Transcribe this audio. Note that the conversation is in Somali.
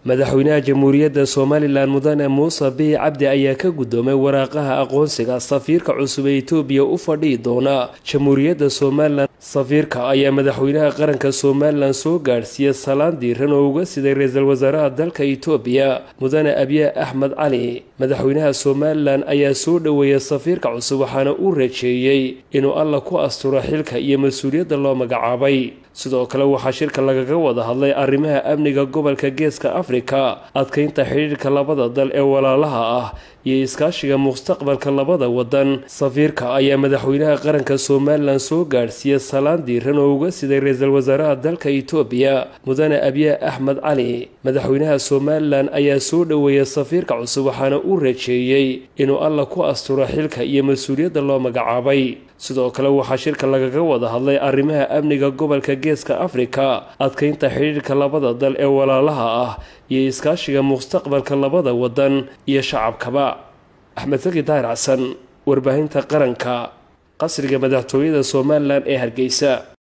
madaxweynaha jamhuuriyadda Soomaaliland mudane Muuse Biixi Cabdi ayaa ka gudoomay waraaqaha aqoonsiga safiirka cusub ee Itoobiya u fadhiyi doona jamhuuriyadda Soomaaliland. safiirka ayaa madaxweynaha qaranka Soomaaliland soo gaarsiiyay salaan diiran oo uga siday ra'iisul wasaaraha dalka Itoobiya mudane Abiy Ahmed Cali. madaxweynaha Soomaaliland ayaa soo dhaweeyay safiirka cusub waxaana uu rajeeyay inuu alla ku asturo xilka iyo mas'uuliyadda loo magacaabay. sidoo kale waxaa shirka lagaga wada hadlay arrimaha amniga gobolka Geeska Afrika, adkeynta xiriirka labada dal ee walaalaha ah iyo iskaashiga mustaqbalka labada wadan. safiirka ayaa madaxweynaha qaranka Soomaaliland soo gaarsiiyay salaan diiran oo uga siday ra'iisul wasaaraha dalka Itoobiya mudane Abiy Ahmed Cali. madaxweynaha Soomaaliland ayaa soo dhaweeyay safiirka cusub waxaana uu rajeeyay inuu alla ku asturo xilka iyo mas'uuliyadda loo magacaabay. sidoo kale waxaa shirka lagaga wada hadlay arrimaha amniga gobolka Geeska Afrika, adkeynta xiriirka labada dal ee walaalaha ah iyo iskaashiga mustaqbalka labada wadan iyo shacabkaba. Axmed Zaki Daahir Xasan, warbaahinta qaranka, qasriga madaxtooyada Soomaaliland ee Hargeysa.